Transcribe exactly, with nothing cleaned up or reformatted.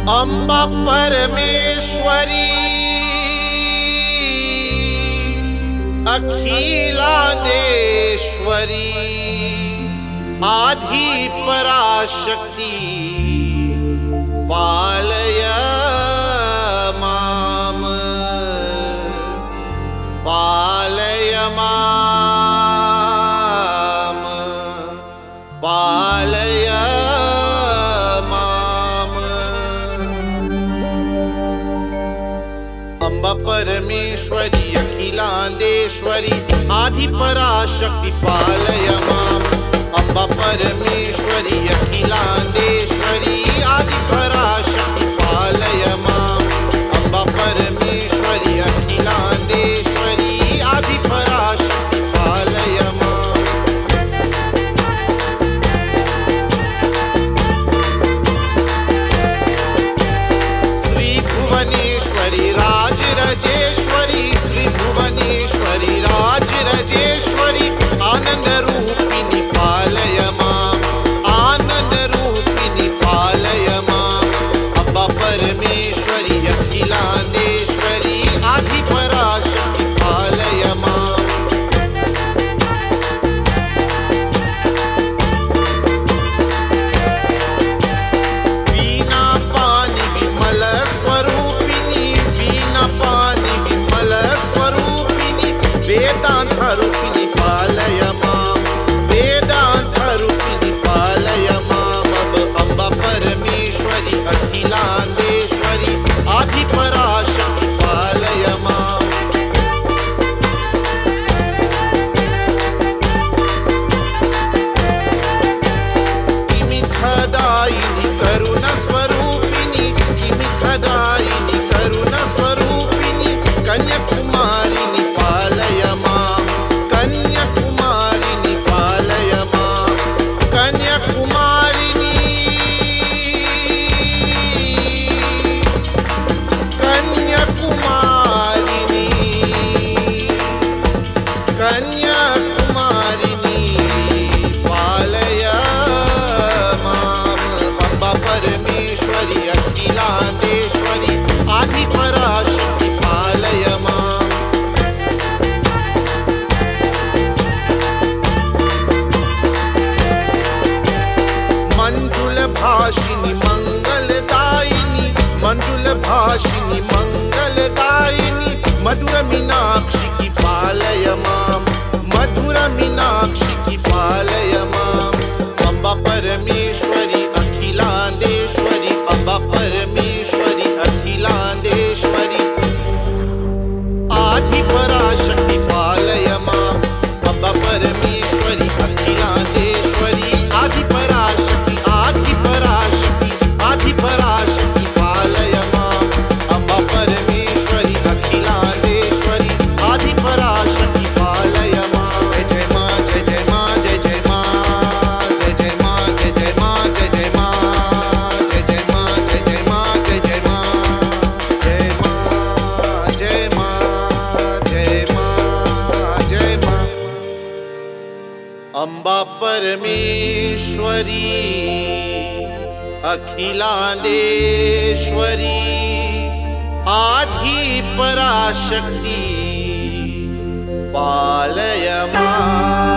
अम्बा परमेश्वरी अखिलांडेश्वरी आदि पराशक्ति पालय माम पालय माम पालय माम। अम्बा परमेश्वरी अखिलांडेश्वरी आदि पराशक्ति पालय माम। अम्बा परमेश्वरी अखिलांडेश्वरी आदि पराशक्ति पालय माम। अम्बा परमेश्वरी अखिलांडेश्वरी आदि पराशक्ति पालय माम। श्री भुवनेश्वरी राजराजेश्वरी श्री भुवनेश्वरी राजराजेश्वरी आनंद रूपिणी पालय माम आनंद रूपिणी पालय माम। अम्बा परमेश्वरी अखिलांडेश्वरी आदि पराशक्ति पालय माम। वीणा पानी विमल स्वरूपिणी वीणा पानी विमल स्वरूपिणी वेदांत रूपिणी पालय माम वेदांत रूपिणी पालय माम। अब अम्बा परमेश्वरी अखिलांडेश्वरी आदि पराशक्ति पालय माम। किमिखदायिनी करुण स्वरूपिणी किमिखदायिनी करुण स्वरूपिणी कन्याकुमारिणी पालय माम कन्याकुमारिणी पालय माम। कन्याकुमारिणी कन्याकुमारिणी कन्याकुमारिणी पालय माम। अम्बा परमेश्वरी अखिलांडेश्वरी आदि पराशक्ति पालय माम। मंजुल भाषिनी मंगलदायिनी मंजुल भाषिनी मंगलदायिनी मधुर मीनाक्षी की पालय माम मधुर मीनाक्षी की पालय माम। अम्बा परमेश्वरी अखिलांडेश्वरी अम्बा परमेश्वरी अखिलांडेश्वरी आदि पराशक्ति पालय माम। अम्बा परमेश्वरी अखिलांडेश्वरी आदि पराशक्ति आदि पराशक्ति आदि पराशक्ति पालय माम। अम्बा परमेश्वरी अखिलांडेश्वरी आदि पराशक्ति पालय माम। जय जय माँ जय जय माँ जय जय माँ जय जय माँ जय जय माँ जय जय माँ जय जय माँ जय जय माँ जय जय माँ जय माँ जय माँ जय माँ जय माँ। अम्बा परमेश्वरी अखिलांडेश्वरी आदि पराशक्ति पालय माम।